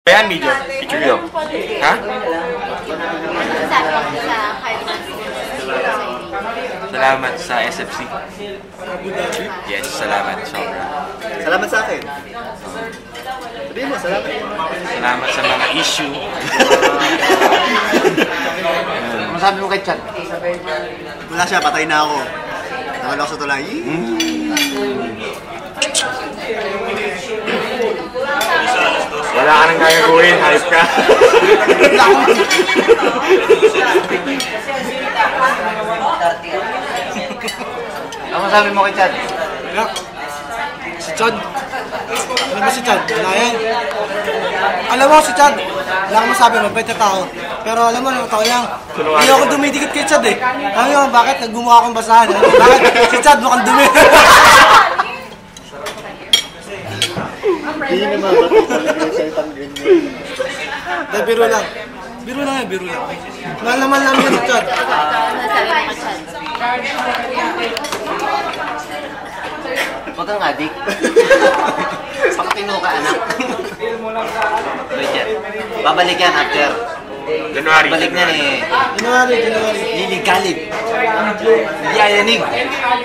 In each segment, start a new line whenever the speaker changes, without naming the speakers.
Ayan, medyo. Picture nyo. Ha? Salamat sa SFC. Yes, salamat. Sobra.
Salamat sa akin. Sabihin mo, salamat.
Salamat sa mga issue.
Ano sabi mo kay Chad?
Wala siya, patay na ako. Nakala ko sa tulay.
Wala ka nang gagawin, hype ka.
Ano sabi mo kay Chad?
Si Chad. Alam mo si Chad? Wala yan. Alam mo si Chad. Wala akong masabi, mabait na tao. Pero alam mo, tao yan. Hindi ako dumidikit kay Chad eh. Alam mo, bakit naggumawa akong basahan? Bakit si Chad mukhang dumi?
Hindi naman batid talaga yung salitang ganyan.
Dahil biro lang. Biro lang yan, biro lang. Mahal naman lang yan si Chad.
Huwag kang adik. Pakatino ka, anak. Wait yan. Babalik yan after.
January.
Balik na eh.
January.
Liligalib. Yayanig. 100%.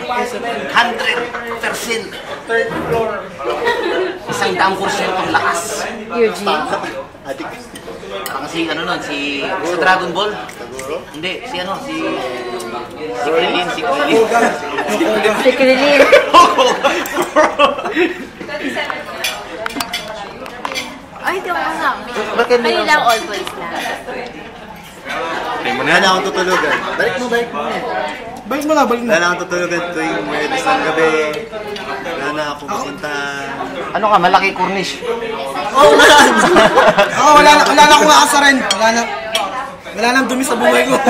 Isang daang porsyentong lakas.
Eugene?
Adik.
Parang si ano nun, si sa Dragon Ball. Hindi, si ano, si Krillin, si Krillin.
Si Krillin. Ay, ito mo nga.
Bakit mo
Kayo lang, all boys lang.
Play mo
Wala na
na.
akong tutulugan. Balik mo.
Balik mo na.
Wala na akong tutulugan tuwing Wednesday ng gabi. Wala na akong pupunta.
Ano ka, malaki cornish.
Oo, wala. Oo, wala na akong aasa rin. Wala nang dumi sa buhay ko.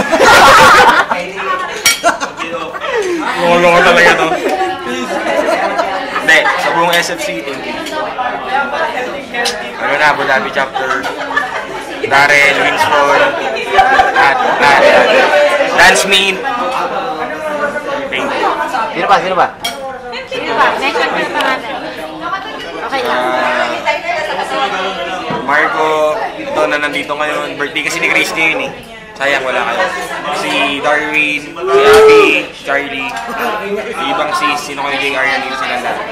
Lolo ko talaga to. Hindi, sa buong SFC, thank you. Ano na, Abu Dhabi chapter. Darrell, Winston, at Dance Meet. Thank you.
Sino ba?
Sino ba? Mention ko yung pangalan. Okay lang.
Marco, ito na nandito ngayon. Birthday kasi ni Christy yun eh. Sayang wala kayo. Si Darwin, si Abby, Charlie, si ibang sino kayo JR yan dito sila lahat.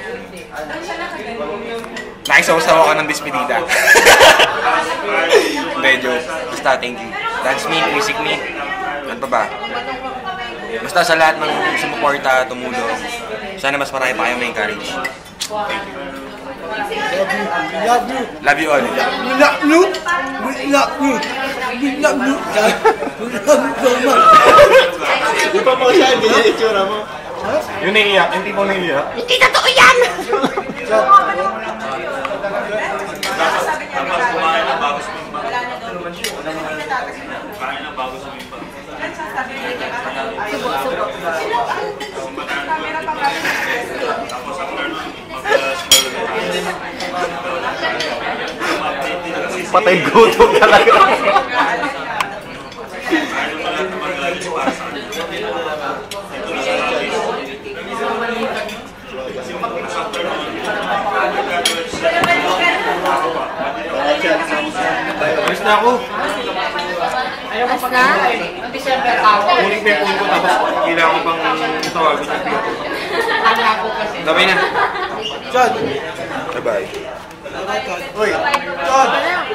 Nakisaw-saw ako ng Despedida. Hindi, joke. Basta, thank you. Dance Meet, Music Meet. Ano pa ba? Basta sa lahat ng sumuporta, tumulong. Sana mas marami pa kayong ma-encourage. Thank you.
Love you.
Love you all.
We love you. We love you. We love you. We love you so much.
Di pa po siya, hindi yung itsura mo.
Yung naiiyak, yung tipong naiiyak.
Hindi totoo yan!
Dapat kumain ng bago sumimba. Kumain ng bago sumimba. Tapos after nun,
Patay gutom talaga.
Ayos na ako.
As na?
Kunin ko yung phone ko tapos kailangan ko pang tawagin yung bigat. Sabay na.
Chad.
Bye-bye.
Uy,
Chad.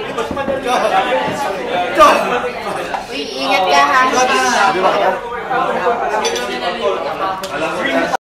Chad.
Uy, ingat ka ha.
sabi ba kita?